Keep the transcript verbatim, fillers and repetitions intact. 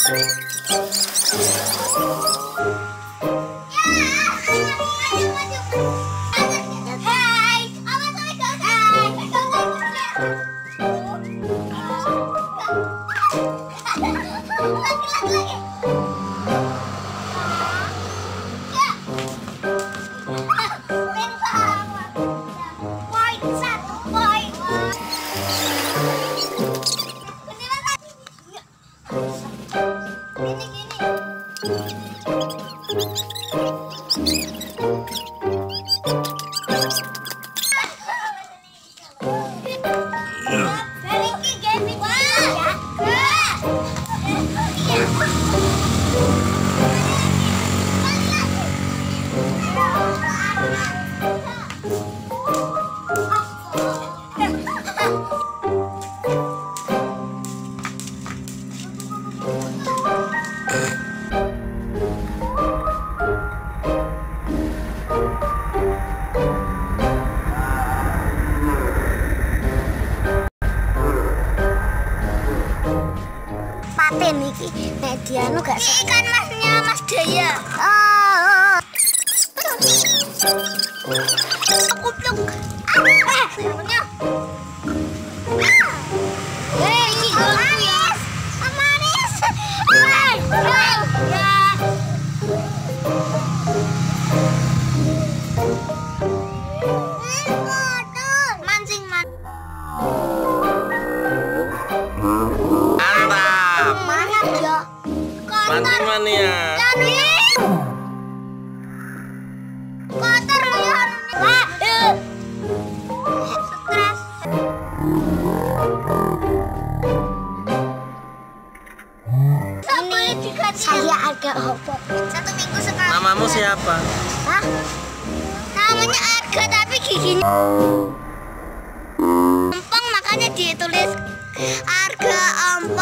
Paten iki nek dianu gak ikan masnya Mas Daya. Oh. Kupluk. Ah, sebenarnya. Eh, iki manis. Manis. Eh, ya. Mancing man. Mana ya? Mancing mania. Kotor ya. Wah, stres. Ini saya agak hopo. Satu minggu sekali. Namamu siapa? Hah? Namanya Arga tapi giginya empang, makanya ditulis Arga empang.